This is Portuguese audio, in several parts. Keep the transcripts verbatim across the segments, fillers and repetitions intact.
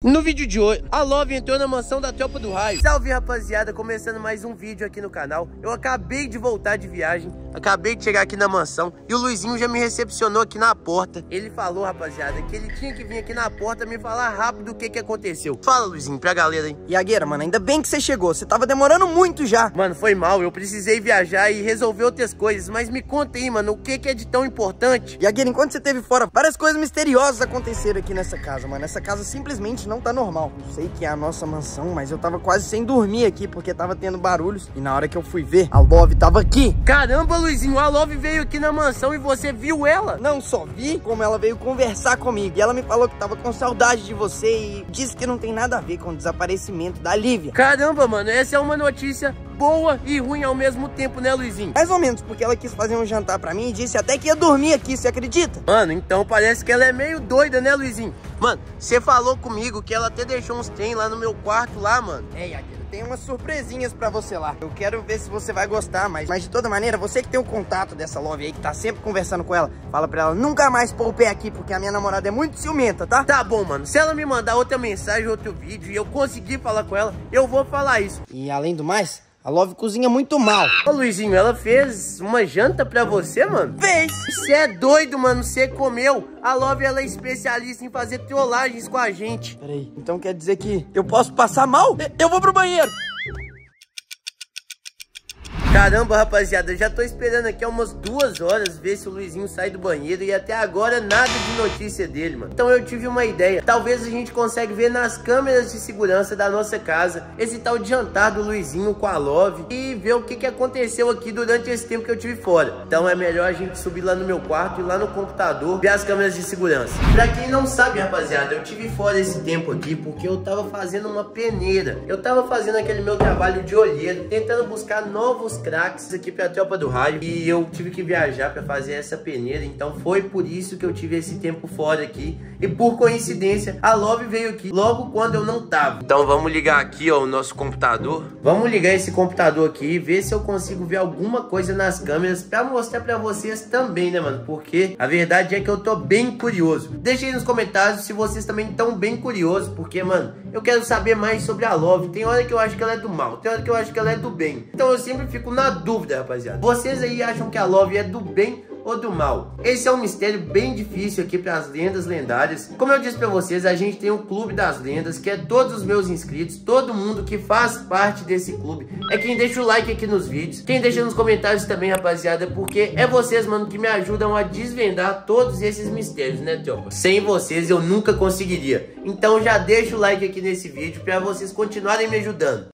No vídeo de hoje, a Love entrou na mansão da Tropa do Raio. Salve, rapaziada, começando mais um vídeo aqui no canal. Eu acabei de voltar de viagem, acabei de chegar aqui na mansão e o Luizinho já me recepcionou aqui na porta. Ele falou, rapaziada, que ele tinha que vir aqui na porta me falar rápido o que que aconteceu. Fala, Luizinho, pra galera aí. Iagueira, mano, ainda bem que você chegou, você tava demorando muito já. Mano, foi mal, eu precisei viajar e resolver outras coisas, mas me conta aí, mano, o que que é de tão importante? Iagueira, enquanto você esteve fora, várias coisas misteriosas aconteceram aqui nessa casa, mano. Essa casa simplesmente não tá normal. Não sei que é a nossa mansão, mas eu tava quase sem dormir aqui, porque tava tendo barulhos. E na hora que eu fui ver, a Love tava aqui. Caramba, Luizinho, a Love veio aqui na mansão e você viu ela? Não só vi, como ela veio conversar comigo. E ela me falou que tava com saudade de você e disse que não tem nada a ver com o desaparecimento da Lívia. Caramba, mano, essa é uma notícia boa e ruim ao mesmo tempo, né, Luizinho? Mais ou menos, porque ela quis fazer um jantar pra mim e disse até que ia dormir aqui, você acredita? Mano, então parece que ela é meio doida, né, Luizinho? Mano, você falou comigo que ela até deixou uns trem lá no meu quarto lá, mano. É, Iagueira, tem umas surpresinhas pra você lá. Eu quero ver se você vai gostar, mas, mas de toda maneira, você que tem o contato dessa Love aí, que tá sempre conversando com ela, fala pra ela nunca mais pôr o pé aqui, porque a minha namorada é muito ciumenta, tá? Tá bom, mano. Se ela me mandar outra mensagem, outro vídeo, e eu conseguir falar com ela, eu vou falar isso. E além do mais, a Love cozinha muito mal. Ô, Luizinho, ela fez uma janta pra você, mano? Fez! Você é doido, mano. Você comeu. A Love, ela é especialista em fazer trollagens com a gente. Peraí, então quer dizer que eu posso passar mal? Eu vou pro banheiro. Caramba, rapaziada, eu já tô esperando aqui há umas duas horas ver se o Luizinho sai do banheiro e até agora nada de notícia dele, mano. Então eu tive uma ideia. Talvez a gente consiga ver nas câmeras de segurança da nossa casa esse tal de jantar do Luizinho com a Love e ver o que que aconteceu aqui durante esse tempo que eu tive fora. Então é melhor a gente subir lá no meu quarto e lá no computador ver as câmeras de segurança. Pra quem não sabe, rapaziada, eu tive fora esse tempo aqui porque eu tava fazendo uma peneira. Eu tava fazendo aquele meu trabalho de olheiro, tentando buscar novos craques aqui pra Tropa do Raio. E eu tive que viajar pra fazer essa peneira. Então foi por isso que eu tive esse tempo fora aqui. E por coincidência, a Love veio aqui logo quando eu não tava. Então vamos ligar aqui, ó, o nosso computador. Vamos ligar esse computador aqui e ver se eu consigo ver alguma coisa nas câmeras pra mostrar pra vocês também, né, mano? Porque a verdade é que eu tô bem curioso. Deixa aí nos comentários se vocês também estão bem curiosos. Porque, mano, eu quero saber mais sobre a Love. Tem hora que eu acho que ela é do mal, tem hora que eu acho que ela é do bem. Então eu sempre fico na dúvida, rapaziada. Vocês aí acham que a Love é do bem ou do mal? Esse é um mistério bem difícil aqui para as lendas lendárias. Como eu disse para vocês, a gente tem o Clube das Lendas, que é todos os meus inscritos, todo mundo que faz parte desse clube. É quem deixa o like aqui nos vídeos, quem deixa nos comentários também, rapaziada, porque é vocês, mano, que me ajudam a desvendar todos esses mistérios, né, tropa? Sem vocês eu nunca conseguiria. Então já deixa o like aqui nesse vídeo para vocês continuarem me ajudando.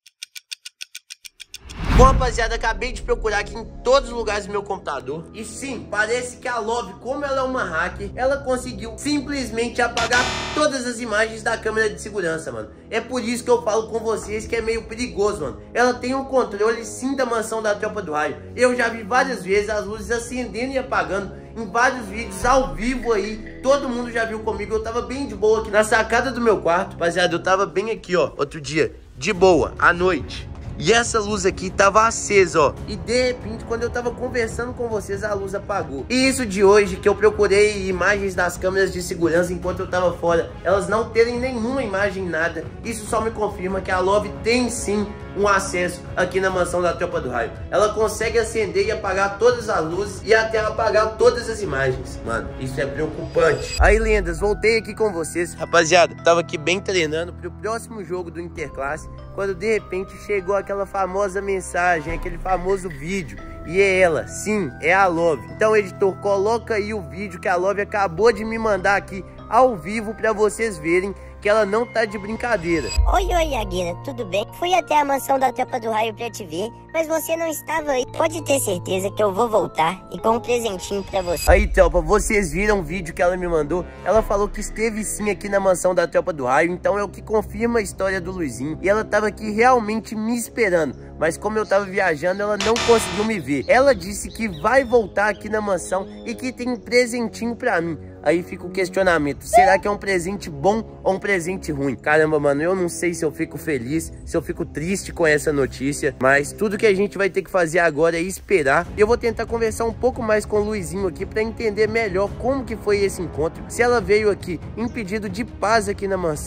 Bom, rapaziada, acabei de procurar aqui em todos os lugares do meu computador. E sim, parece que a Love, como ela é uma hacker, ela conseguiu simplesmente apagar todas as imagens da câmera de segurança, mano. É por isso que eu falo com vocês que é meio perigoso, mano. Ela tem um controle sim da mansão da Tropa do Raio. Eu já vi várias vezes as luzes acendendo e apagando em vários vídeos ao vivo aí. Todo mundo já viu comigo. Eu tava bem de boa aqui na sacada do meu quarto. Rapaziada, eu tava bem aqui, ó, outro dia, de boa, à noite. E essa luz aqui tava acesa, ó. E de repente, quando eu tava conversando com vocês, a luz apagou. E isso de hoje, que eu procurei imagens das câmeras de segurança enquanto eu tava fora, elas não terem nenhuma imagem, nada. Isso só me confirma que a Love tem sim um acesso aqui na mansão da Tropa do Raio. Ela consegue acender e apagar todas as luzes e até apagar todas as imagens. Mano, isso é preocupante. Aí, lendas, voltei aqui com vocês. Rapaziada, tava aqui bem treinando pro próximo jogo do Interclasse, quando de repente chegou aquela famosa mensagem, aquele famoso vídeo. E é ela, sim, é a Love. Então, editor, coloca aí o vídeo que a Love acabou de me mandar aqui ao vivo pra vocês verem que ela não tá de brincadeira. Oi, oi, Iagueira, tudo bem? Fui até a mansão da Tropa do Raio pra te ver, mas você não estava aí. Pode ter certeza que eu vou voltar e com um presentinho pra você. Aí, tropa, vocês viram o vídeo que ela me mandou? Ela falou que esteve sim aqui na mansão da Tropa do Raio, então é o que confirma a história do Luizinho. E ela tava aqui realmente me esperando, mas como eu tava viajando, ela não conseguiu me ver. Ela disse que vai voltar aqui na mansão e que tem um presentinho pra mim. Aí fica o questionamento, será que é um presente bom ou um presente ruim? Caramba, mano, eu não sei se eu fico feliz, se eu fico triste com essa notícia, mas tudo que a gente vai ter que fazer agora é esperar. E eu vou tentar conversar um pouco mais com o Luizinho aqui pra entender melhor como que foi esse encontro, se ela veio aqui em pedido de paz aqui na mansão,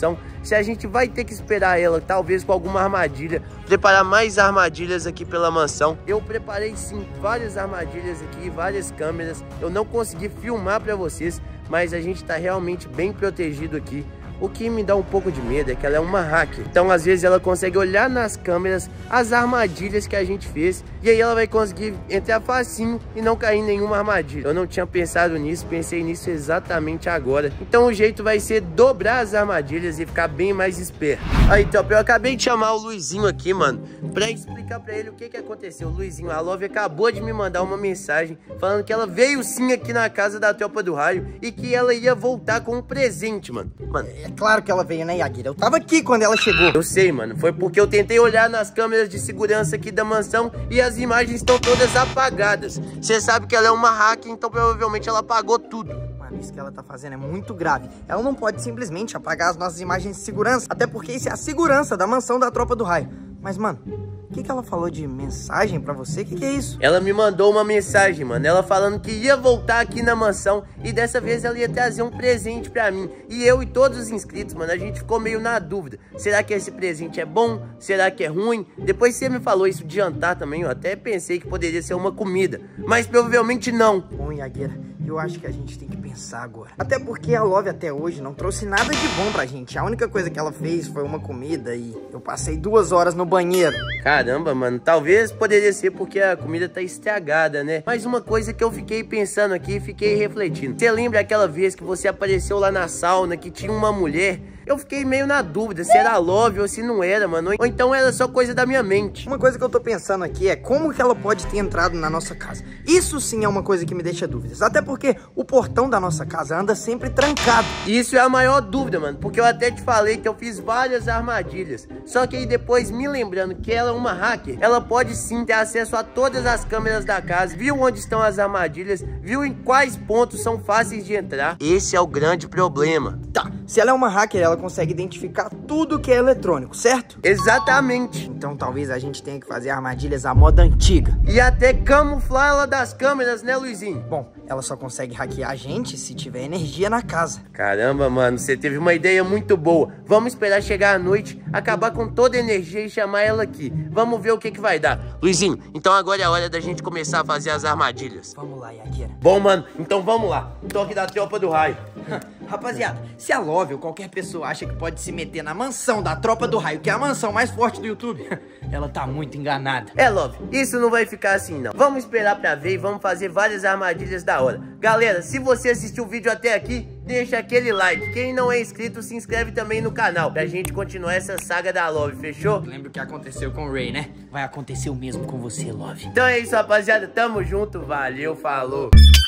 se a gente vai ter que esperar ela, talvez com alguma armadilha, preparar mais armadilhas aqui pela mansão. Eu preparei sim várias armadilhas aqui, várias câmeras. Eu não consegui filmar pra vocês, mas a gente tá realmente bem protegido aqui. O que me dá um pouco de medo é que ela é uma hacker. Então, às vezes, ela consegue olhar nas câmeras as armadilhas que a gente fez. E aí ela vai conseguir entrar facinho e não cair em nenhuma armadilha. Eu não tinha pensado nisso, pensei nisso exatamente agora. Então, o jeito vai ser dobrar as armadilhas e ficar bem mais esperto. Aí, top, eu acabei de chamar o Luizinho aqui, mano, pra explicar pra ele o que que aconteceu. Luizinho, a Love acabou de me mandar uma mensagem falando que ela veio sim aqui na casa da Tropa do Raio e que ela ia voltar com um presente, mano. Mano, É claro que ela veio, né, Yaguira? Eu tava aqui quando ela chegou. eu sei, mano. Foi porque eu tentei olhar nas câmeras de segurança aqui da mansão e as imagens estão todas apagadas. Você sabe que ela é uma hacker, então provavelmente ela apagou tudo. Mano, isso que ela tá fazendo é muito grave. Ela não pode simplesmente apagar as nossas imagens de segurança, até porque isso é a segurança da mansão da Tropa do Raio. Mas, mano, o que que ela falou de mensagem pra você? O que que é isso? Ela me mandou uma mensagem, mano. Ela falando que ia voltar aqui na mansão e dessa vez ela ia trazer um presente pra mim. E eu e todos os inscritos, mano, a gente ficou meio na dúvida. Será que esse presente é bom? Será que é ruim? Depois você me falou isso de jantar também, eu até pensei que poderia ser uma comida. Mas provavelmente não. Bom, Yaguira, eu acho que a gente tem que pensar agora. Até porque a Love até hoje não trouxe nada de bom pra gente. A única coisa que ela fez foi uma comida e eu passei duas horas no banheiro. Caramba, mano, talvez poderia ser porque a comida tá estragada, né? Mas uma coisa que eu fiquei pensando aqui, fiquei refletindo. Você lembra aquela vez que você apareceu lá na sauna, que tinha uma mulher? Eu fiquei meio na dúvida se era a Love ou se não era, mano. Ou então era só coisa da minha mente. Uma coisa que eu tô pensando aqui é como que ela pode ter entrado na nossa casa. Isso sim é uma coisa que me deixa dúvidas. Até porque o portão da nossa casa anda sempre trancado. Isso é a maior dúvida, mano. Porque eu até te falei que eu fiz várias armadilhas. Só que aí depois, me lembrando que ela é uma hacker, ela pode sim ter acesso a todas as câmeras da casa. Viu onde estão as armadilhas, viu em quais pontos são fáceis de entrar. Esse é o grande problema. Tá, se ela é uma hacker, ela consegue identificar tudo que é eletrônico, certo? Exatamente. Então talvez a gente tenha que fazer armadilhas à moda antiga. E até camuflar ela das câmeras, né, Luizinho? Bom, ela só consegue hackear a gente se tiver energia na casa. Caramba, mano, você teve uma ideia muito boa. Vamos esperar chegar à noite, acabar com toda a energia e chamar ela aqui. Vamos ver o que que vai dar. Luizinho, então agora é a hora da gente começar a fazer as armadilhas. Vamos lá, Yaguira. Bom, mano, então vamos lá. Toque da Tropa do Raio. Rapaziada, se a Love ou qualquer pessoa acha que pode se meter na mansão da Tropa do Raio, que é a mansão mais forte do YouTube, ela tá muito enganada. É, Love, isso não vai ficar assim, não. Vamos esperar pra ver e vamos fazer várias armadilhas da hora. Galera, se você assistiu o vídeo até aqui, deixa aquele like. Quem não é inscrito, se inscreve também no canal, pra gente continuar essa saga da Love, fechou? Lembra o que aconteceu com o Ray, né? Vai acontecer o mesmo com você, Love. Então é isso, rapaziada. Tamo junto, valeu, falou.